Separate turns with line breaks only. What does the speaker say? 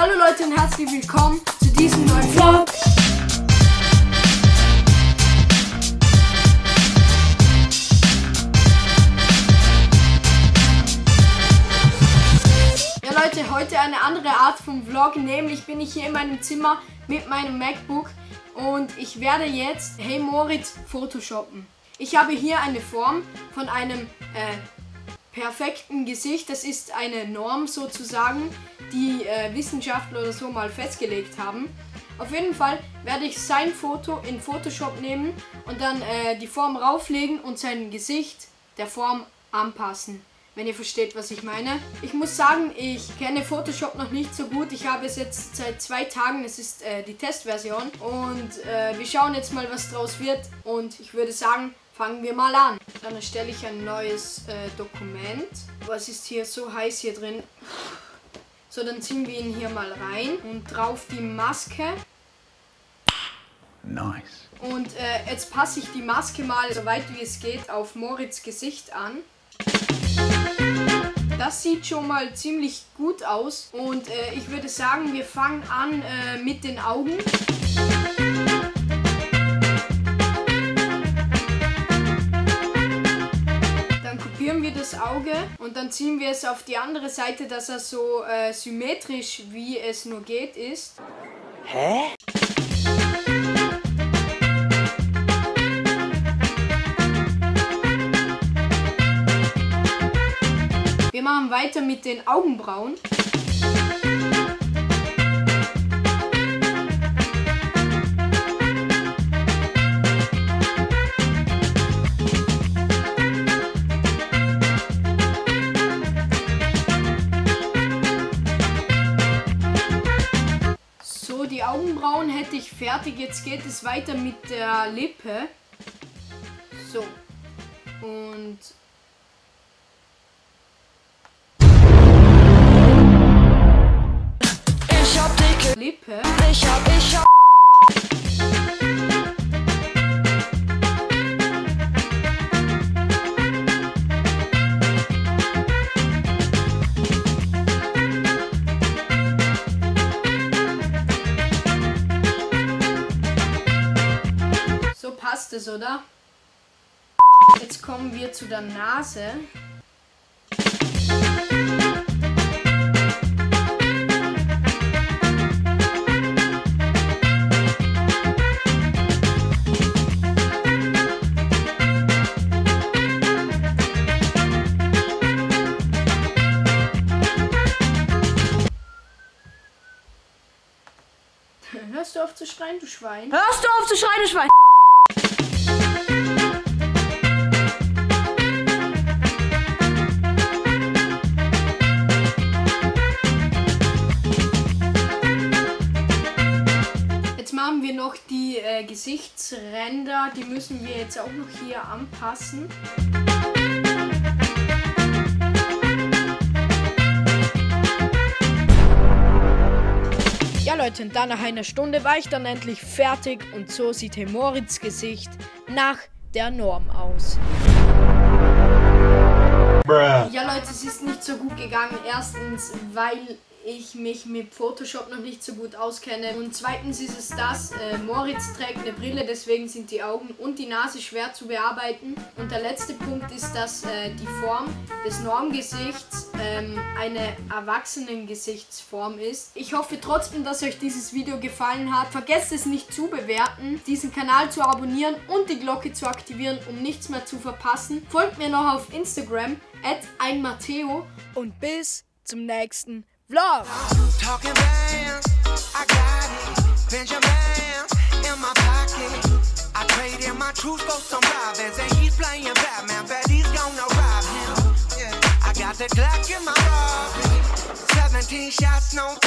Hallo Leute und herzlich willkommen zu diesem neuen Vlog. Ja Leute, heute eine andere Art vom Vlog, nämlich bin ich hier in meinem Zimmer mit meinem MacBook und ich werde jetzt Hey Moritz photoshoppen. Ich habe hier eine Form von einem perfekten Gesicht. Das ist eine Norm sozusagen, die Wissenschaftler oder so mal festgelegt haben. Auf jeden Fall werde ich sein Foto in Photoshop nehmen und dann die Form rauflegen und sein Gesicht der Form anpassen. Wenn ihr versteht, was ich meine. Ich muss sagen, ich kenne Photoshop noch nicht so gut. Ich habe es jetzt seit 2 Tagen. Es ist die Testversion. Und wir schauen jetzt mal, was draus wird. Und ich würde sagen, fangen wir mal an. Dann erstelle ich ein neues Dokument. Was ist hier so heiß hier drin? So, dann ziehen wir ihn hier mal rein. Und drauf die Maske.
Nice.
Und jetzt passe ich die Maske mal, so weit wie es geht, auf Moritz' Gesicht an. Das sieht schon mal ziemlich gut aus und ich würde sagen, wir fangen an mit den Augen. Dann kopieren wir das Auge und dann ziehen wir es auf die andere Seite, dass er so symmetrisch wie es nur geht ist.
Hä?
Wir machen weiter mit den Augenbrauen. So, die Augenbrauen hätte ich fertig. Jetzt geht es weiter mit der Lippe. So. Und Lippe.
Ich hab.
So passt es, oder? Jetzt kommen wir zu der Nase. Hörst du auf zu schreien, du Schwein?
Hörst du auf zu schreien, du Schwein?
Jetzt machen wir noch die Gesichtsränder. Die müssen wir jetzt auch noch hier anpassen. Ja Leute, und dann nach einer Stunde war ich dann endlich fertig und so sieht Hey Moritz' Gesicht nach der Norm aus. Ja Leute, es ist nicht so gut gegangen. Erstens, weil ich mich mit Photoshop noch nicht so gut auskenne. Und zweitens ist es das, Moritz trägt eine Brille, deswegen sind die Augen und die Nase schwer zu bearbeiten. Und der letzte Punkt ist, dass die Form des Normgesichts eine Erwachsenengesichtsform ist. Ich hoffe trotzdem, dass euch dieses Video gefallen hat. Vergesst es nicht zu bewerten, diesen Kanal zu abonnieren und die Glocke zu aktivieren, um nichts mehr zu verpassen. Folgt mir noch auf Instagram @einmatteo und bis zum nächsten Vlog.
Talking bands, I got it. Benjamin in my pocket. I traded my truth for some Robins, and he's playing Batman. Bet he's gonna rob him. Yeah. I got the Glock in my Robin. 17 shots, no